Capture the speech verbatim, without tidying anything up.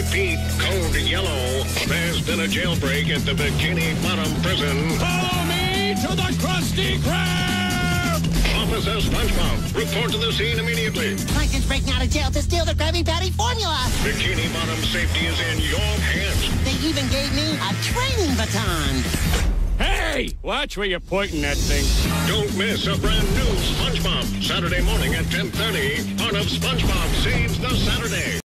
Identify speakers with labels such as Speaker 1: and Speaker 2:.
Speaker 1: Repeat, code yellow. There's been a jailbreak at the Bikini Bottom prison.
Speaker 2: Follow me to the Krusty Krab!
Speaker 1: Officer SpongeBob, report to the scene immediately.
Speaker 3: Plankton's breaking out of jail to steal the Krabby Patty formula.
Speaker 1: Bikini Bottom safety is in your hands.
Speaker 3: They even gave me a training baton.
Speaker 2: Hey! Watch where you're pointing that thing.
Speaker 1: Don't miss a brand new SpongeBob, Saturday morning at ten thirty. Part of SpongeBob Saves the Saturday.